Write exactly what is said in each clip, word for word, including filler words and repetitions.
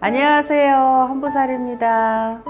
안녕하세요, 한보살입니다.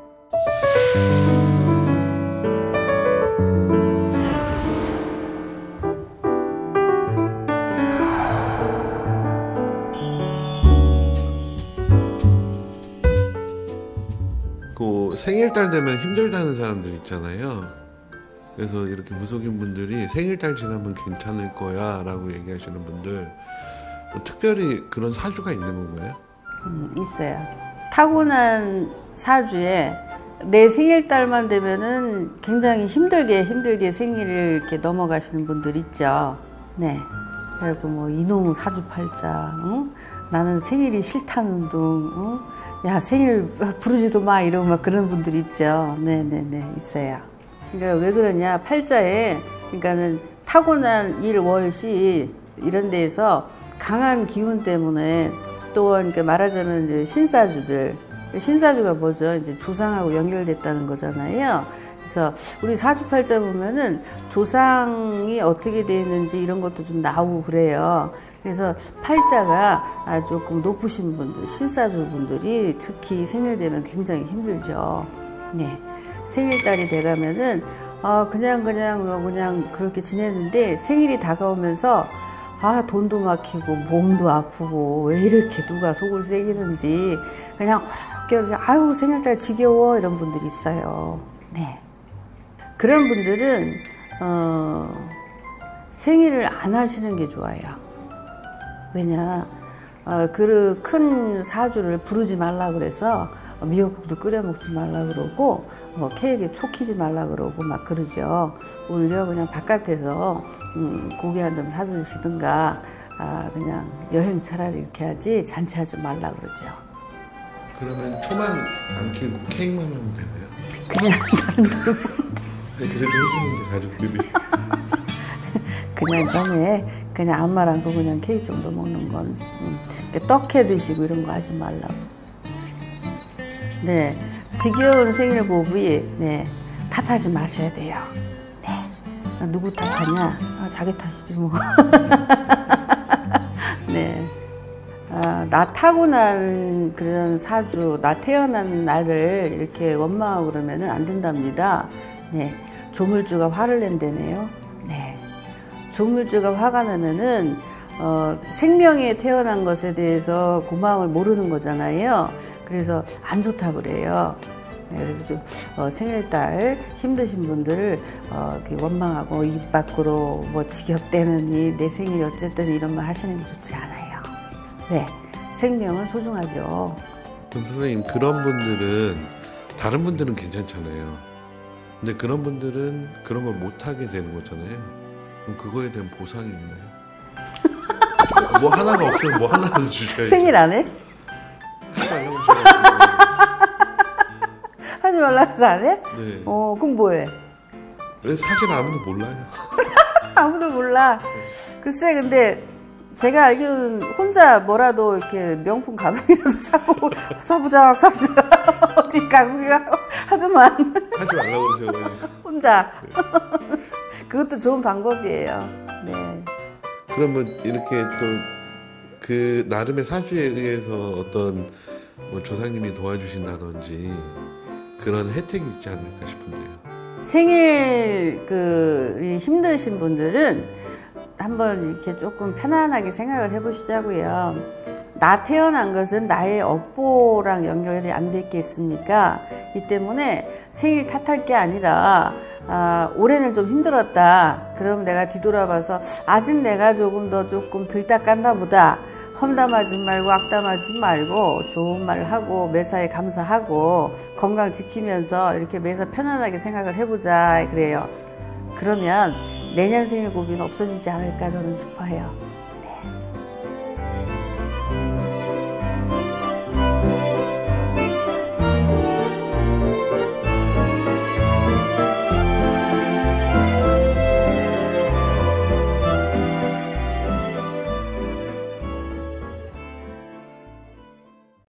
그 생일달 되면 힘들다는 사람들 있잖아요. 그래서 이렇게 무속인 분들이 생일달 지나면 괜찮을 거야 라고 얘기하시는 분들, 뭐 특별히 그런 사주가 있는 건가요? 음, 있어요. 타고난 사주에 내 생일달만 되면은 굉장히 힘들게 힘들게 생일을 이렇게 넘어가시는 분들 있죠. 네. 그리고 뭐 이놈의 사주팔자, 응? 나는 생일이 싫다는 둥, 응? 야 생일 부르지도 마 이러고 막 그런 분들 있죠. 네네네 있어요. 그러니까 왜 그러냐, 팔자에 그러니까는 타고난 일, 월, 시 이런 데에서 강한 기운 때문에 또 그러니까 말하자면 이제 신사주들, 신사주가 뭐죠? 이제 조상하고 연결됐다는 거잖아요. 그래서 우리 사주팔자 보면은 조상이 어떻게 되어 있는지 이런 것도 좀 나오고 그래요. 그래서 팔자가 조금 높으신 분들, 신사주 분들이 특히 생일되면 굉장히 힘들죠. 네. 생일달이 돼가면은 아 그냥 그냥 그냥 그렇게 지내는데 생일이 다가오면서 아 돈도 막히고 몸도 아프고 왜 이렇게 누가 속을 새기는지 그냥 어렵게 아유 생일달 지겨워 이런 분들이 있어요. 네. 그런 분들은 어, 생일을 안 하시는 게 좋아요. 왜냐, 어, 그 큰 사주를 부르지 말라 그래서 미역국도 끓여 먹지 말라 그러고 뭐 케이크에 촉히지 말라 그러고 막 그러죠. 오히려 그냥 바깥에서 음, 고기 한 점 사드시든가 아, 그냥 여행 차라리 이렇게 하지 잔치하지 말라 그러죠. 그러면 초만 안 키우고 케이크만 하면 되나요? 그냥 다른 걸 네, 그래도 해주는데 가족들이 그냥 전에 그냥 아무 말 안 하고 그냥 케이크 정도 먹는 건 음, 떡해 드시고 이런 거 하지 말라고. 네, 지겨운 생일 고비 네 탓하지 마셔야 돼요. 네, 누구 탓하냐? 아, 자기 탓이지 뭐. 네, 아, 나 타고난 그런 사주, 나 태어난 날을 이렇게 원망하고 그러면은 안 된답니다. 네, 조물주가 화를 낸다네요. 네. 조물주가 화가 나면은 어, 생명에 태어난 것에 대해서 고마움을 모르는 거잖아요. 그래서 안 좋다 그래요. 네, 그래서 좀, 어, 생일달 힘드신 분들을 어, 이렇게 원망하고 입 밖으로 뭐 지겹대느니 내 생일이 어쨌든 이런 말 하시는 게 좋지 않아요. 네, 생명은 소중하죠. 그럼 선생님, 그런 분들은 다른 분들은 괜찮잖아요. 근데 그런 분들은 그런 걸 못하게 되는 거잖아요. 그럼 그거에 대한 보상이 있나요? 뭐 하나가 없으면 뭐 하나라도 주셔야죠. 생일 안 해? 하지 말라고 하셔야죠. 하지 말라고 해서 안 해? 네. 어, 그럼 뭐 해? 사실 아무도 몰라요. 아무도 몰라. 글쎄, 근데 제가 알기로는 혼자 뭐라도 이렇게 명품 가방이라도 사고 사부작 사부작 어디 가고 하더만. 하지 말라고 그러셔가지고. 혼자. 네. 그것도 좋은 방법이에요. 네. 그러면 이렇게 또 그 나름의 사주에 의해서 어떤 뭐 조상님이 도와주신다든지 그런 혜택이 있지 않을까 싶은데요. 생일 그 힘드신 분들은 한번 이렇게 조금 편안하게 생각을 해보시자고요. 나 태어난 것은 나의 업보랑 연결이 안 됐겠습니까? 이 때문에 생일 탓할 게 아니라 아, 올해는 좀 힘들었다. 그럼 내가 뒤돌아봐서 아직 내가 조금 더 조금 덜 닦았나 보다. 험담하지 말고 악담하지 말고 좋은 말 하고 매사에 감사하고 건강 지키면서 이렇게 매사 편안하게 생각을 해보자 그래요. 그러면 내년 생일 고비는 없어지지 않을까 저는 싶어요.